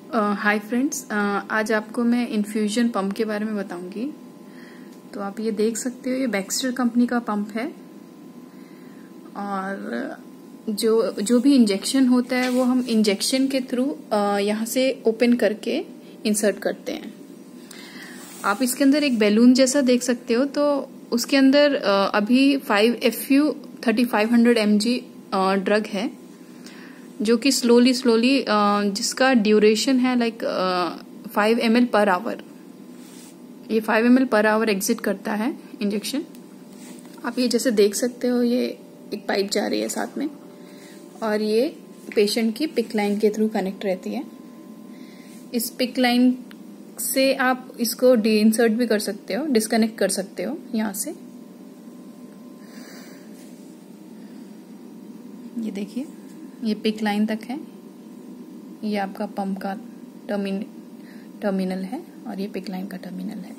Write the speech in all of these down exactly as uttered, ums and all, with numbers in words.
Hi friends, आज आपको मैं इन्फ्यूजन पंप के बारे में बताऊंगी। तो आप ये देख सकते हो, ये बैक्स्टर कंपनी का पंप है और जो जो भी इंजेक्शन होता है वो हम इंजेक्शन के थ्रू यहाँ से ओपन करके इंसर्ट करते हैं। आप इसके अंदर एक बैलून जैसा देख सकते हो। तो उसके अंदर अभी five F U thirty five hundred M G drug है, जो कि स्लोली स्लोली जिसका ड्यूरेशन है like five M L per hour. ये five M L per hour exit करता है इंजेक्शन। आप ये जैसे देख सकते हो, ये एक पाइप जा रही है साथ में और ये पेशेंट की पिक लाइन के थ्रू कनेक्ट रहती है। इस पिक लाइन से आप इसको डी इंसर्ट भी कर सकते हो, डिस्कनेक्ट कर सकते हो यहाँ से। ये देखिए, ये पिक लाइन तक है। ये आपका पंप का टर्मिन टर्मिनल है और ये पिक लाइन का टर्मिनल है।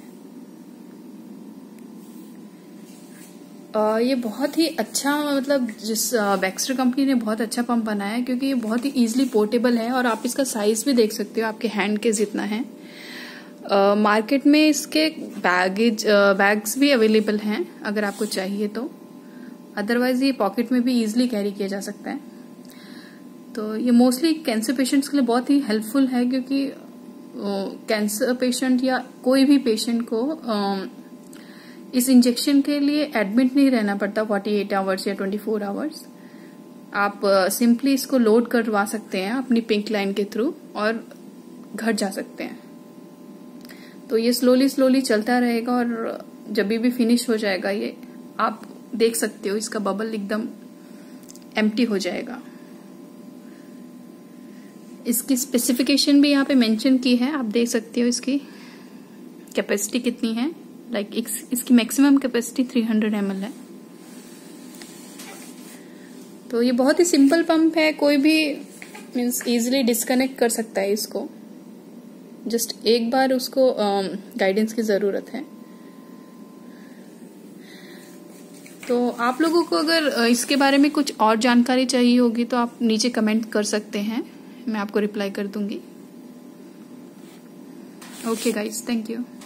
आ, ये बहुत ही अच्छा, मतलब जिस बैक्स्टर कंपनी ने बहुत अच्छा पंप बनाया है, क्योंकि ये बहुत ही इजीली पोर्टेबल है और आप इसका साइज भी देख सकते हो, आपके हैंड के जितना है। आ, मार्केट में इसके बैगेज बैग्स भी अवेलेबल हैं अगर आपको चाहिए तो। अदरवाइज ये पॉकेट में भी इजीली कैरी किया जा सकता है। तो ये मोस्टली कैंसर पेशेंट्स के लिए बहुत ही हेल्पफुल है, क्योंकि कैंसर पेशेंट या कोई भी पेशेंट को आ, इस इंजेक्शन के लिए एडमिट नहीं रहना पड़ता अड़तालीस आवर्स या चौबीस आवर्स। आप सिंपली इसको लोड करवा सकते हैं अपनी पिंक लाइन के थ्रू और घर जा सकते हैं। तो ये स्लोली स्लोली चलता रहेगा और जब भी फिनिश हो जाएगा, ये आप देख सकते हो, इसका बबल एकदम एम्प्टी हो जाएगा। इसकी स्पेसिफिकेशन भी यहाँ पे मेंशन की है, आप देख सकते हो इसकी कैपेसिटी कितनी है। लाइक like इसकी मैक्सिमम कैपेसिटी तीन सौ एम एल है। तो ये बहुत ही सिंपल पंप है, कोई भी मीन्स इजीली डिस्कनेक्ट कर सकता है इसको। जस्ट एक बार उसको गाइडेंस की जरूरत है। तो आप लोगों को अगर इसके बारे में कुछ और जानकारी चाहिए होगी तो आप नीचे कमेंट कर सकते हैं, मैं आपको रिप्लाई कर दूंगी। Okay guys, thank you.